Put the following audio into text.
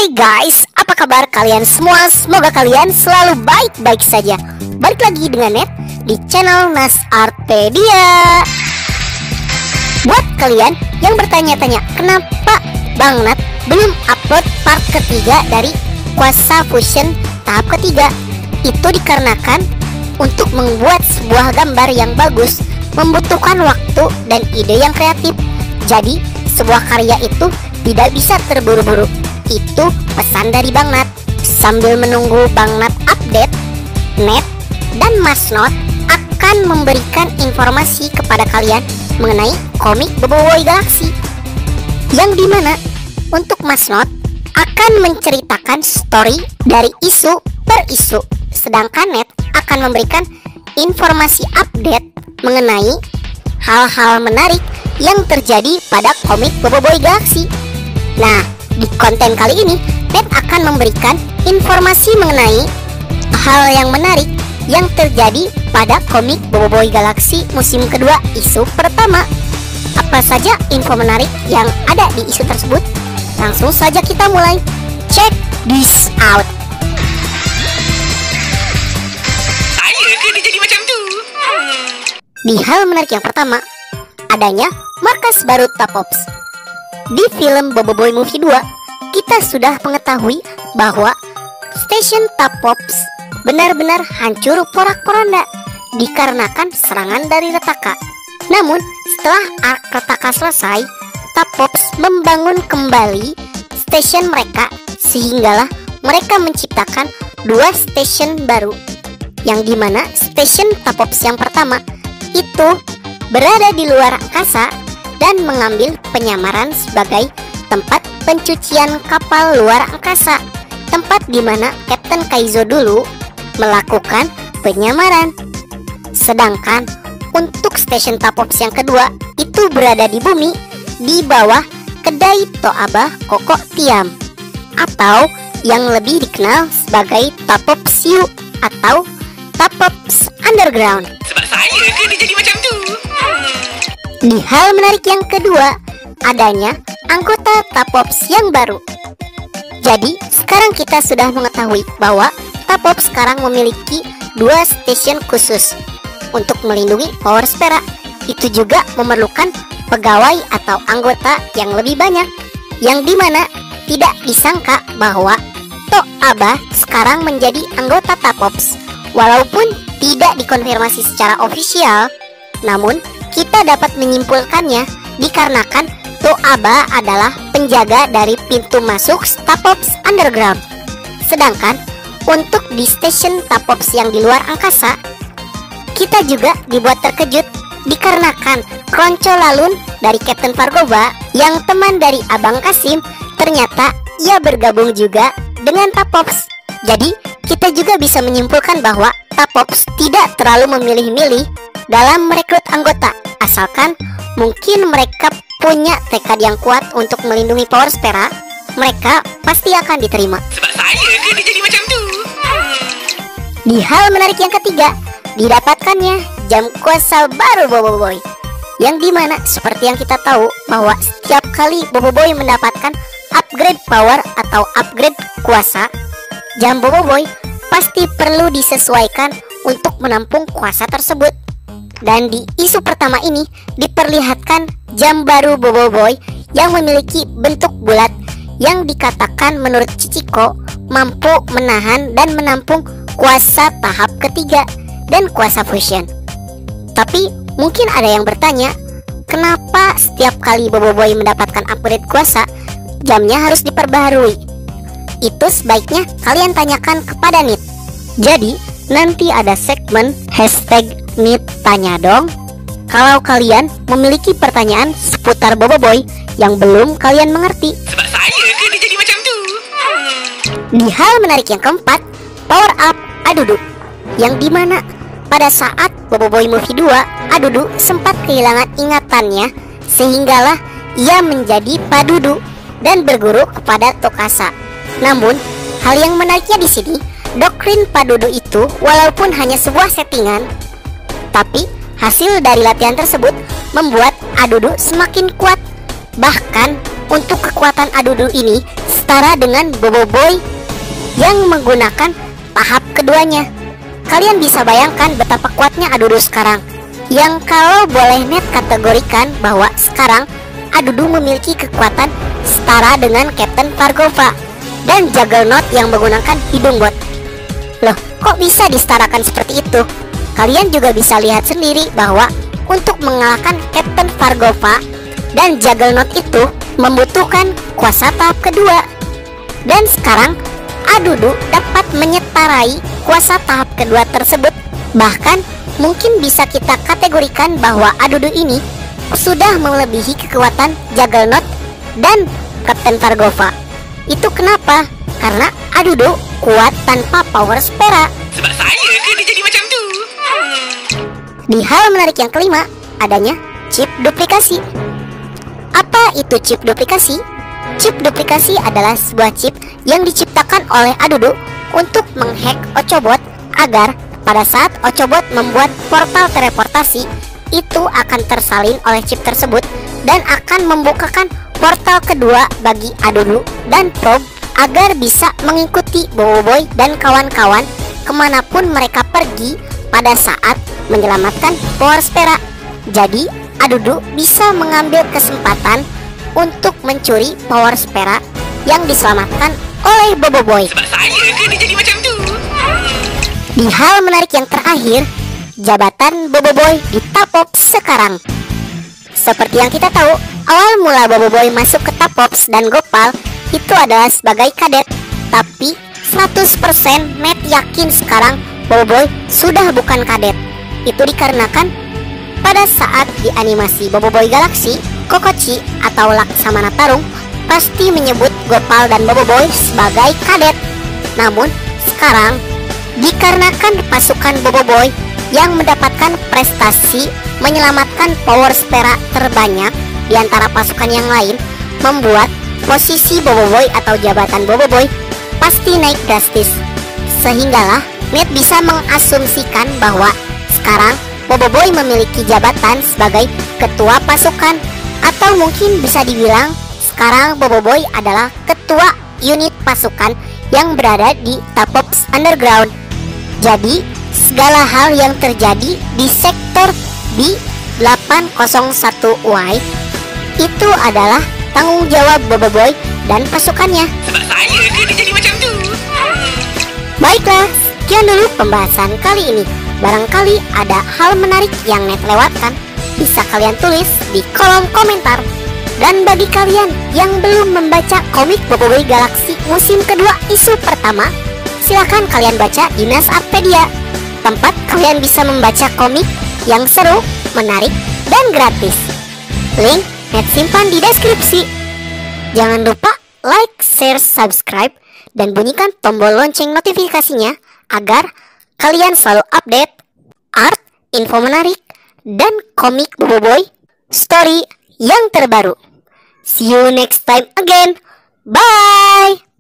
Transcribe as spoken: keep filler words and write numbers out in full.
Hai guys, apa kabar kalian semua? Semoga kalian selalu baik-baik saja. Balik lagi dengan Net di channel Nas Artedia. Buat kalian yang bertanya-tanya kenapa Bang Nat belum upload part ketiga dari Kuasa Fusion tahap ketiga, itu dikarenakan untuk membuat sebuah gambar yang bagus membutuhkan waktu dan ide yang kreatif. Jadi sebuah karya itu tidak bisa terburu-buru. Itu pesan dari Bang Nat. Sambil menunggu Bang Nat update, Net dan Mas Not akan memberikan informasi kepada kalian mengenai komik Boboiboy Galaxy, yang dimana untuk Mas Not akan menceritakan story dari isu per isu, sedangkan Net akan memberikan informasi update mengenai hal-hal menarik yang terjadi pada komik Boboiboy Galaxy. Nah, di konten kali ini Net akan memberikan informasi mengenai hal yang menarik yang terjadi pada komik Boboiboy Galaxy musim kedua isu pertama. Apa saja info menarik yang ada di isu tersebut? Langsung saja kita mulai. Check this out. Saya kena jadi macam tu. Hmm. Di hal menarik yang pertama, adanya markas baru Tapops. Di film Boboiboy Movie dua, kita sudah mengetahui bahwa stasiun Tapops benar-benar hancur porak-poranda dikarenakan serangan dari Retaka. Namun, setelah arc Retaka selesai, Tapops membangun kembali stasiun mereka, sehinggalah mereka menciptakan dua stasiun baru, yang dimana stasiun Tapops yang pertama itu berada di luar angkasa dan mengambil penyamaran sebagai tempat pencucian kapal luar angkasa, tempat di mana Kapten Kaizo dulu melakukan penyamaran. Sedangkan untuk stasiun Tapops yang kedua itu berada di bumi, di bawah kedai Toaba Koko Tiam, atau yang lebih dikenal sebagai Tapops U atau Tapops Underground. Sebab saya kena jadi macam tu. Hmm. Di hal menarik yang kedua, adanya anggota Tapops yang baru. Jadi, sekarang kita sudah mengetahui bahwa Tapops sekarang memiliki dua stasiun khusus untuk melindungi Power Spera. Itu juga memerlukan pegawai atau anggota yang lebih banyak, yang dimana tidak disangka bahwa Toaba sekarang menjadi anggota Tapops. Walaupun tidak dikonfirmasi secara ofisial, namun kita dapat menyimpulkannya dikarenakan Toaba adalah penjaga dari pintu masuk Tapops Underground. Sedangkan untuk di stasiun Tapops yang di luar angkasa, kita juga dibuat terkejut dikarenakan Kronco Lalun dari Kapten Vargova yang teman dari Abang Kasim, ternyata ia bergabung juga dengan Tapops. Jadi kita juga bisa menyimpulkan bahwa Tapops tidak terlalu memilih-milih dalam merekrut anggota, asalkan mungkin mereka punya tekad yang kuat untuk melindungi Power Spera, mereka pasti akan diterima. Sebab saya kena jadi macam tu. Hmm. Di hal menarik yang ketiga, didapatkannya jam kuasa baru Boboiboy, yang dimana seperti yang kita tahu bahwa setiap kali Boboiboy mendapatkan upgrade power atau upgrade kuasa, jam Boboiboy pasti perlu disesuaikan untuk menampung kuasa tersebut. Dan di isu pertama ini diperlihatkan jam baru Boboiboy yang memiliki bentuk bulat, yang dikatakan menurut Chichiko mampu menahan dan menampung kuasa tahap ketiga dan kuasa fusion. Tapi mungkin ada yang bertanya, kenapa setiap kali Boboiboy mendapatkan upgrade kuasa, jamnya harus diperbaharui? Itu sebaiknya kalian tanyakan kepada Nit. Jadi nanti ada segmen hashtag Nit Tanya Dong. Kalau kalian memiliki pertanyaan seputar Boboiboy yang belum kalian mengerti. Sebab saya kena jadi macam tu. Hmm. Di hal menarik yang keempat, power up Adudu, yang dimana pada saat Boboiboy Movie dua, Adudu sempat kehilangan ingatannya, sehinggalah ia menjadi Padudu dan berguru kepada Tokasa. Namun, hal yang menariknya di sini, doktrin Padudu itu walaupun hanya sebuah settingan, tapi hasil dari latihan tersebut membuat Adudu semakin kuat. Bahkan untuk kekuatan Adudu ini setara dengan Bobo Boy yang menggunakan tahap keduanya. Kalian bisa bayangkan betapa kuatnya Adudu sekarang, yang kalau boleh net kategorikan bahwa sekarang Adudu memiliki kekuatan setara dengan Captain Fargova dan Juggernaut yang menggunakan hidung bot. Loh, kok bisa disetarakan seperti itu? Kalian juga bisa lihat sendiri bahwa untuk mengalahkan Captain Fargova dan Juggernaut itu membutuhkan kuasa tahap kedua. Dan sekarang Adudu dapat menyetarai kuasa tahap kedua tersebut. Bahkan mungkin bisa kita kategorikan bahwa Adudu ini sudah melebihi kekuatan Juggernaut dan Captain Fargova. Itu kenapa? Karena Adudu kuat tanpa power spera. Sebab saya kena jadi macam tu. Hmm. Di hal menarik yang kelima, adanya chip duplikasi. Apa itu chip duplikasi? Chip duplikasi adalah sebuah chip yang diciptakan oleh Adudu untuk menghack Ochobot agar pada saat Ochobot membuat portal teleportasi, itu akan tersalin oleh chip tersebut dan akan membukakan portal kedua bagi Adudu dan Probe agar bisa mengikuti Bobo Boy dan kawan-kawan kemanapun mereka pergi pada saat menyelamatkan power spera. Jadi Adudu bisa mengambil kesempatan untuk mencuri power spera yang diselamatkan oleh Bobo Boy. Sebab saya kena jadi macam tu. Hmm. Di hal menarik yang terakhir, jabatan Bobo Boy di Tapops sekarang. Seperti yang kita tahu, awal mula Bobo Boy masuk ke Tapops dan Gopal itu adalah sebagai kadet. Tapi seratus persen net yakin sekarang Bobo Boy sudah bukan kadet. Itu dikarenakan pada saat di animasi Bobo Boy Galaxy, Kokochi atau Laksamana Tarung pasti menyebut Gopal dan Bobo Boy sebagai kadet. Namun sekarang dikarenakan pasukan Bobo Boy yang mendapatkan prestasi menyelamatkan power spera terbanyak di antara pasukan yang lain, membuat posisi Bobo Boy atau jabatan Bobo Boy pasti naik drastis. Sehinggalah net bisa mengasumsikan bahwa sekarang Bobo Boy memiliki jabatan sebagai ketua pasukan, atau mungkin bisa dibilang sekarang Bobo Boy adalah ketua unit pasukan yang berada di Tapops Underground. Jadi segala hal yang terjadi di sektor B delapan nol satu Y itu adalah tanggung jawab Bobo Boy dan pasukannya. Sebab saya kena jadi macam tu. Hmm. Baiklah, sekian dulu pembahasan kali ini. Barangkali ada hal menarik yang net lewatkan, bisa kalian tulis di kolom komentar. Dan bagi kalian yang belum membaca komik Bobo Boy Galaxy musim kedua isu pertama, silahkan kalian baca di Nasartpedia, tempat kalian bisa membaca komik yang seru, menarik, dan gratis. Link net simpan di deskripsi. Jangan lupa like, share, subscribe, dan bunyikan tombol lonceng notifikasinya agar kalian selalu update art, info menarik, dan komik Bobo Boy story yang terbaru. See you next time again. Bye.